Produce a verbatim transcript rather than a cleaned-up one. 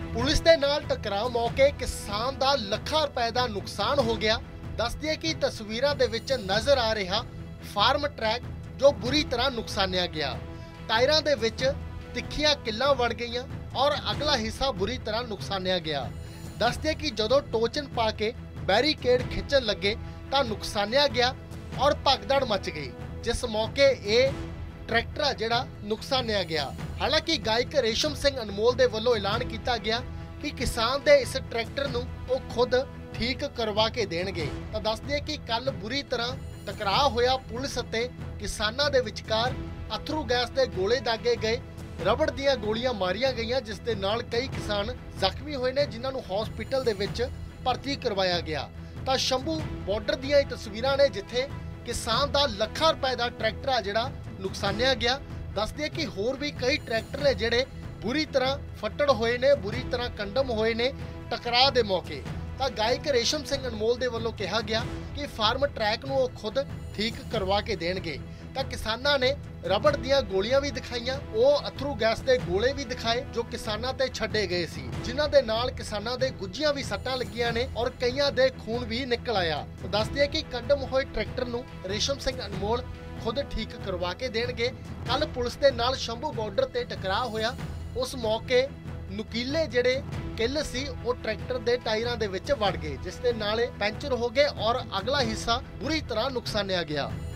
Police दे नाल टकराव मौके किसान दा ਲੱਖਾਂ रुपए का नुकसान हो गया। दस दिए कि तस्वीरां दे विच नजर आ रहा फार्म ट्रैक जो बुरी तरह नुकसानिया गया। टायरां दे विच तिखियां किल्लां वड़ गईयां और अगला हिस्सा बुरी तरह नुकसानिया गया। दस दिए कि जदों टोचन पा के बैरीकेड खिंचण लगे तां नुकसानिया गया और भगदड़ मच गई, जिस मौके ये ट्रैक्टर आ जिहड़ा नुकसानिया गया। हालांकि गायक रेशम सिंह अनमोल दे वल्लों ऐलान किया गया कि किसान दे इस ट्रैक्टर नूं वो खुद ठीक करवा के देणगे। तां दस दिए कि कल बुरी तरह टकराव होया पुलिस अते किसानां दे विचकार। अथरू गैस दे गोले दागे गए, रबड़ दीयां गोलियां मारियां गईयां, जिस दे नाल कई किसान ਜ਼ਖਮੀ होए ने, जिन्हां नूं हॉस्पिटल दे विच भर्ती करवाया गया। तां शंभू बॉर्डर दीयां तस्वीरां ने जिथे किसान दा ਲੱਖਾਂ रुपए का ट्रैक्टर आ जिहड़ा नुकसानिया गया। दस दिए कि होर भी कई ट्रैक्टर ने जिहड़े बुरी तरह फट्टड़ होए ने, बुरी तरह कंडम होए ने टकराव दे मौके। तां गायक रेशम सिंह अनमोल दे वल्लों कहा गया कि फार्म ट्रैक नूं ओह खुद ठीक करवा के देणगे। तां किसानां ने रबड़ दीयां गोलियां भी दिखाईयां, ओह अथरू गैस दे गोले भी दिखाए जो किसानां ते छड्डे गए सी, जिन्हां दे नाल किसानां दे गुੱਜੀਆਂ भी सट्टां लगियां ने और कईयां दे खून भी निकल आया। दस दिए कि कंडम होए ट्रैक्टर नूं रेशम सिंह अनमोल खुद ठीक करवा के देणगे। कल पुलिस दे नाल शंभू बॉर्डर ते टकराव होया, उस मौके नुकीले जिहड़े किल सी वो ट्रैक्टर दे टायरां दे विच वड़ गए, जिस दे नाल पैंचर हो गए और अगला हिस्सा बुरी तरह नुकसानिया गया।